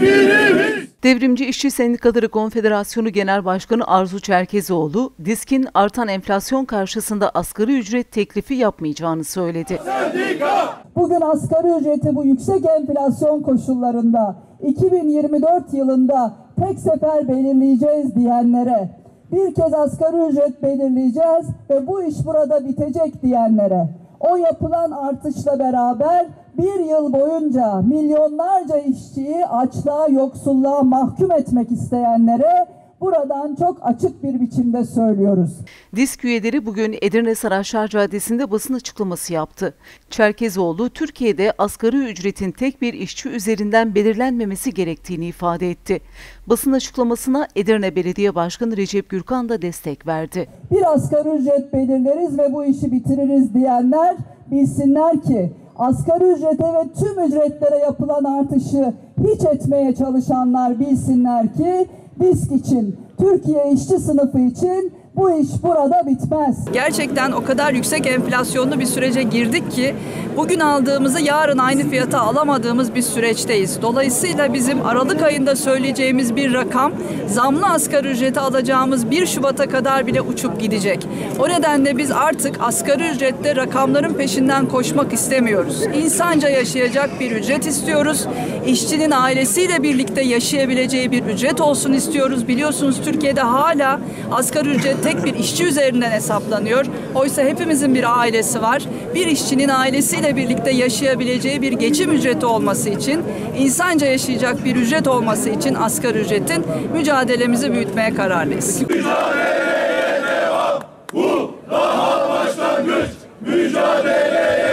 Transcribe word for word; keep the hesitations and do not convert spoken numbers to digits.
hiçbirimiz. Devrimci İşçi Sendikaları Konfederasyonu Genel Başkanı Arzu Çerkezoğlu, DİSK'in artan enflasyon karşısında asgari ücret teklifi yapmayacağını söyledi. Sendika! Bugün asgari ücreti bu yüksek enflasyon koşullarında iki bin yirmi dört yılında tek sefer belirleyeceğiz diyenlere, bir kez asgari ücret belirleyeceğiz ve bu iş burada bitecek diyenlere, o yapılan artışla beraber bir yıl boyunca milyonlarca işçiyi açlığa, yoksulluğa mahkum etmek isteyenlere buradan çok açık bir biçimde söylüyoruz. DİSK üyeleri bugün Edirne Saraçlar Caddesi'nde basın açıklaması yaptı. Çerkezoğlu, Türkiye'de asgari ücretin tek bir işçi üzerinden belirlenmemesi gerektiğini ifade etti. Basın açıklamasına Edirne Belediye Başkanı Recep Gürkan da destek verdi. Bir asgari ücret belirleriz ve bu işi bitiririz diyenler bilsinler ki asgari ücrete ve tüm ücretlere yapılan artışı hiç etmeye çalışanlar bilsinler ki DİSK için, Türkiye işçi sınıfı için bu iş burada bitmez. Gerçekten o kadar yüksek enflasyonlu bir sürece girdik ki bugün aldığımızı yarın aynı fiyata alamadığımız bir süreçteyiz. Dolayısıyla bizim Aralık ayında söyleyeceğimiz bir rakam zamlı asgari ücreti alacağımız bir Şubat'a kadar bile uçup gidecek. O nedenle biz artık asgari ücrette rakamların peşinden koşmak istemiyoruz. İnsanca yaşayacak bir ücret istiyoruz. İşçinin ailesiyle birlikte yaşayabileceği bir ücret olsun istiyoruz. Biliyorsunuz Türkiye'de hala asgari ücret tek bir işçi üzerinden hesaplanıyor. Oysa hepimizin bir ailesi var. Bir işçinin ailesiyle birlikte yaşayabileceği bir geçim ücreti olması için, insanca yaşayacak bir ücret olması için asgari ücretin mücadelemizi büyütmeye kararlıyız. Mücadeleye devam. Bu daha başlangıç. Mücadeleye